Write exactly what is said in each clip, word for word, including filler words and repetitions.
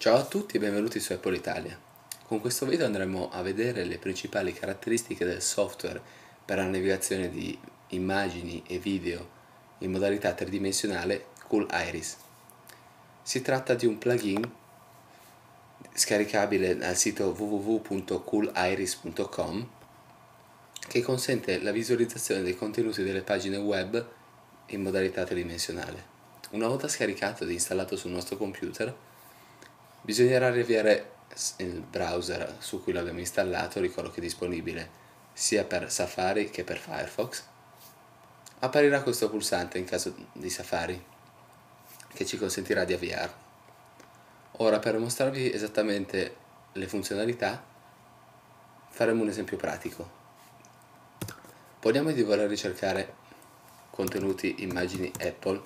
Ciao a tutti e benvenuti su Apple Italia. Con questo video andremo a vedere le principali caratteristiche del software per la navigazione di immagini e video in modalità tridimensionale Cool Iris. Si tratta di un plugin scaricabile dal sito w w w punto cool iris punto com che consente la visualizzazione dei contenuti delle pagine web in modalità tridimensionale. Una volta scaricato ed installato sul nostro computer, bisognerà riavviare il browser su cui l'abbiamo installato. Ricordo che è disponibile sia per Safari che per Firefox. Apparirà questo pulsante in caso di Safari che ci consentirà di avviarlo. Ora, per mostrarvi esattamente le funzionalità, faremo un esempio pratico. Poniamo di voler ricercare contenuti immagini Apple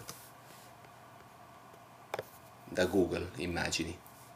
da Google Immagini.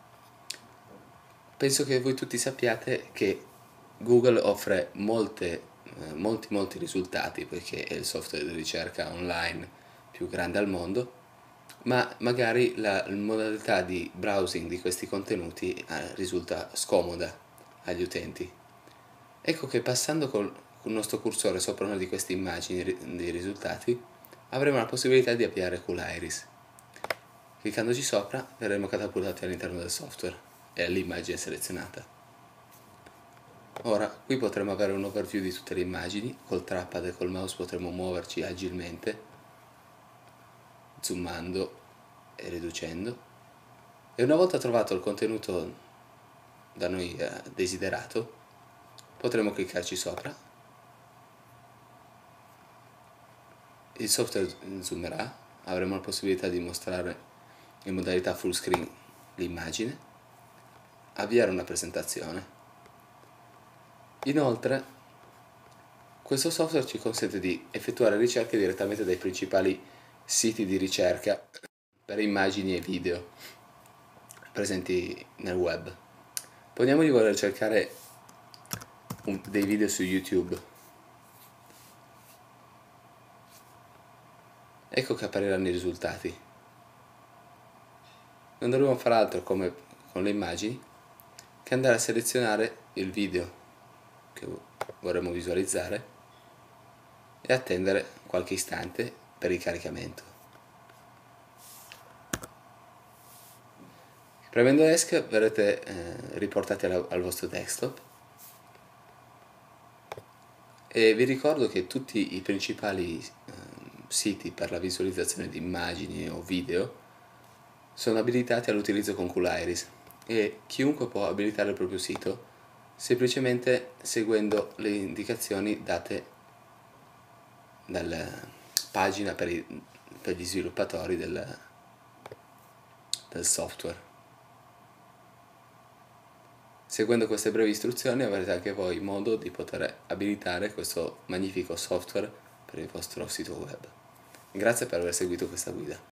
Penso che voi tutti sappiate che Google offre molte, eh, molti molti risultati, poiché è il software di ricerca online più grande al mondo, ma magari la, la modalità di browsing di questi contenuti eh, risulta scomoda agli utenti. Ecco che passando col, con il nostro cursore sopra una di queste immagini di risultati avremo la possibilità di avviare Cool Iris. Cliccandoci sopra verremo catapultati all'interno del software e l'immagine selezionata. Ora, qui potremo avere un overview di tutte le immagini. Col trackpad e col mouse potremo muoverci agilmente, zoomando e riducendo, e una volta trovato il contenuto da noi eh, desiderato, potremo cliccarci sopra, il software zoomerà, avremo la possibilità di mostrare in modalità full screen l'immagine, avviare una presentazione. Inoltre, questo software ci consente di effettuare ricerche direttamente dai principali siti di ricerca per immagini e video presenti nel web. Poniamo di voler cercare un, dei video su YouTube. Ecco che appariranno i risultati. Non dovremo fare altro, come con le immagini, che andare a selezionare il video che vorremmo visualizzare e attendere qualche istante per il caricamento. Premendo Esc verrete eh, riportati al, al vostro desktop, e vi ricordo che tutti i principali eh, siti per la visualizzazione di immagini o video sono abilitati all'utilizzo con Cool Iris, e chiunque può abilitare il proprio sito semplicemente seguendo le indicazioni date dalla pagina per, i, per gli sviluppatori del, del software. Seguendo queste brevi istruzioni avrete anche voi modo di poter abilitare questo magnifico software per il vostro sito web. Grazie per aver seguito questa guida.